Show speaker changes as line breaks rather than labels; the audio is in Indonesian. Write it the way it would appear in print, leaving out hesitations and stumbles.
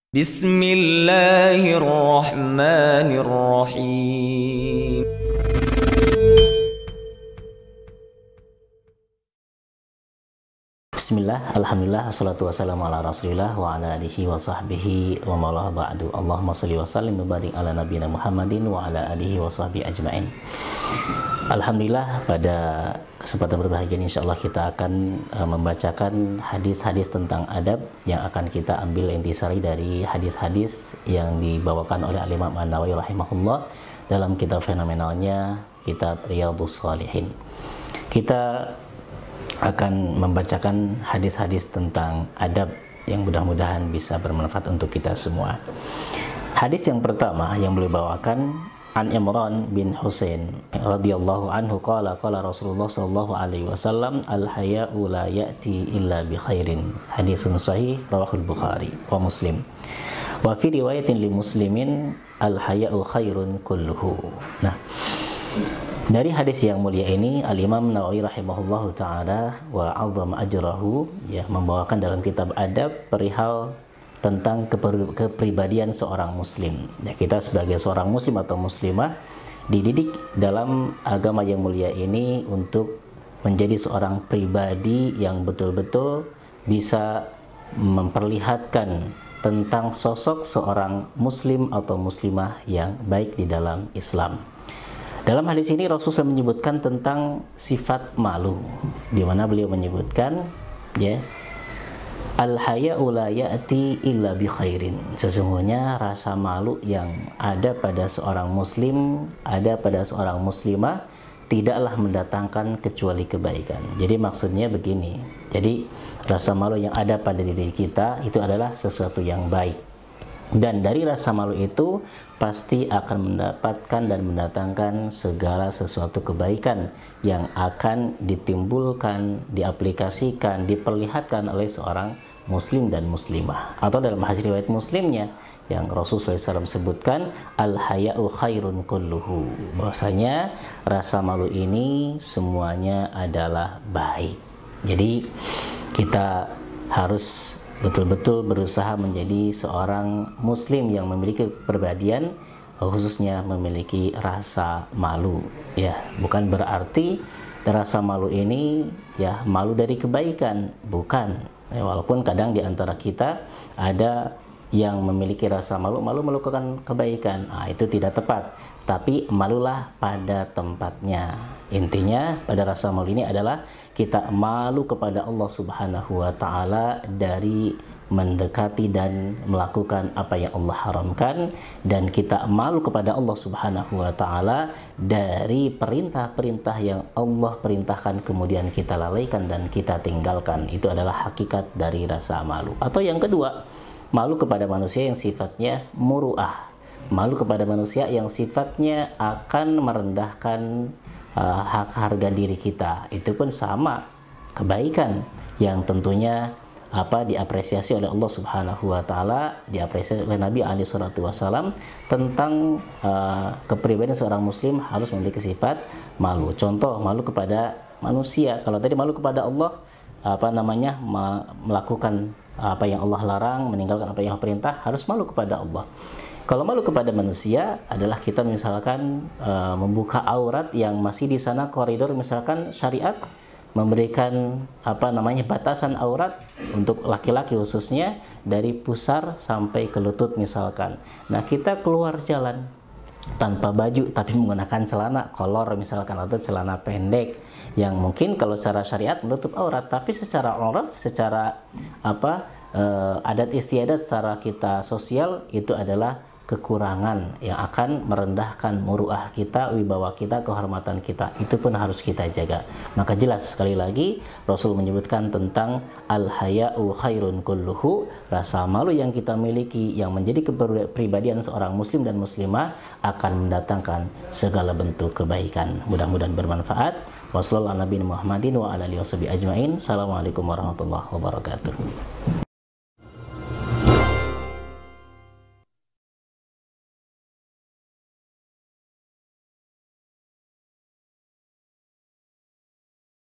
Bismillahirrahmanirrahim.
Bismillah, alhamdulillah, assalatu wassalamu ala rasulillah wa ala alihi wa sahbihi wa maulah ba'du. Allahumma salli wa sallim wa barik ala nabiyina Muhammadin wa ala alihi wa sahbihi ajma'in. Alhamdulillah, pada kesempatan berbahagia ini insyaallah kita akan membacakan hadis-hadis tentang adab yang akan kita ambil intisari dari hadis-hadis yang dibawakan oleh Al-Imam An-Nawawi rahimahullah dalam kitab fenomenalnya, kitab Riyadhus Shalihin. Kita akan membacakan hadis-hadis tentang adab yang mudah-mudahan bisa bermanfaat untuk kita semua. Hadis yang pertama yang beliau bawakan, An Imran bin Husain radhiyallahu anhu qala Rasulullah sallallahu alaihi wasallam, al haya'u la ya'ti illa bi khairin. Hadisun sahih rawahul Bukhari wa Muslim. Wa fi riwayatin li Muslimin, al haya'u khairun kulluhu. Nah, dari hadis yang mulia ini, Al-Imam Nawawi rahimahullahu ta'ala wa 'azzama ajrahu, ya, membawakan dalam kitab adab perihal tentang kepribadian seorang muslim. Ya, kita sebagai seorang muslim atau muslimah dididik dalam agama yang mulia ini untuk menjadi seorang pribadi yang betul-betul bisa memperlihatkan tentang sosok seorang muslim atau muslimah yang baik di dalam Islam. Dalam hadis ini Rasulullah menyebutkan tentang sifat malu, di mana beliau menyebutkan, ya, al-haya'u la ya'ti illa bi khairin. Sesungguhnya rasa malu yang ada pada seorang muslim, ada pada seorang muslimah, tidaklah mendatangkan kecuali kebaikan. Jadi maksudnya begini. Jadi rasa malu yang ada pada diri kita itu adalah sesuatu yang baik. Dan dari rasa malu itu pasti akan mendapatkan dan mendatangkan segala sesuatu kebaikan yang akan ditimbulkan, diaplikasikan, diperlihatkan oleh seorang muslim dan muslimah. Atau dalam hadis riwayat Muslimnya yang Rasulullah SAW sebutkan, al-haya'u khairun kulluhu, bahwasanya rasa malu ini semuanya adalah baik. Jadi kita harus betul-betul berusaha menjadi seorang muslim yang memiliki kepribadian, khususnya memiliki rasa malu. Ya, bukan berarti rasa malu ini ya malu dari kebaikan, bukan. Ya, walaupun kadang di antara kita ada yang memiliki rasa malu melakukan kebaikan, itu tidak tepat. Tapi malulah pada tempatnya. Intinya pada rasa malu ini adalah kita malu kepada Allah Subhanahu wa ta'ala dari mendekati dan melakukan apa yang Allah haramkan, dan kita malu kepada Allah Subhanahu wa ta'ala dari perintah-perintah yang Allah perintahkan kemudian kita lalaikan dan kita tinggalkan. Itu adalah hakikat dari rasa malu. Atau yang kedua, malu kepada manusia yang sifatnya muru'ah, malu kepada manusia yang sifatnya akan merendahkan hak harga diri kita. Itu pun sama kebaikan yang tentunya diapresiasi oleh Allah Subhanahu wa ta'ala, diapresiasi oleh Nabi alaihi salatu wasallam tentang kepribadian seorang muslim harus memiliki sifat malu. Contoh, malu kepada manusia. Kalau tadi malu kepada Allah, melakukan apa yang Allah larang, meninggalkan apa yang Allah perintah, harus malu kepada Allah. Kalau malu kepada manusia adalah kita misalkan membuka aurat yang masih di sana koridor, misalkan syariat memberikan batasan aurat untuk laki-laki khususnya dari pusar sampai ke lutut misalkan. Nah, kita keluar jalan tanpa baju tapi menggunakan celana kolor misalkan, atau celana pendek yang mungkin kalau secara syariat menutup aurat, tapi secara urf, secara adat istiadat, secara kita sosial, itu adalah kekurangan yang akan merendahkan muruah kita, wibawa kita, kehormatan kita. Itu pun harus kita jaga. Maka jelas sekali lagi Rasul menyebutkan tentang al-haya'u khairun kulluhu, rasa malu yang kita miliki yang menjadi kepribadian seorang muslim dan muslimah akan mendatangkan segala bentuk kebaikan. Mudah-mudahan bermanfaat. Wassalamualaikum warahmatullahi wabarakatuh.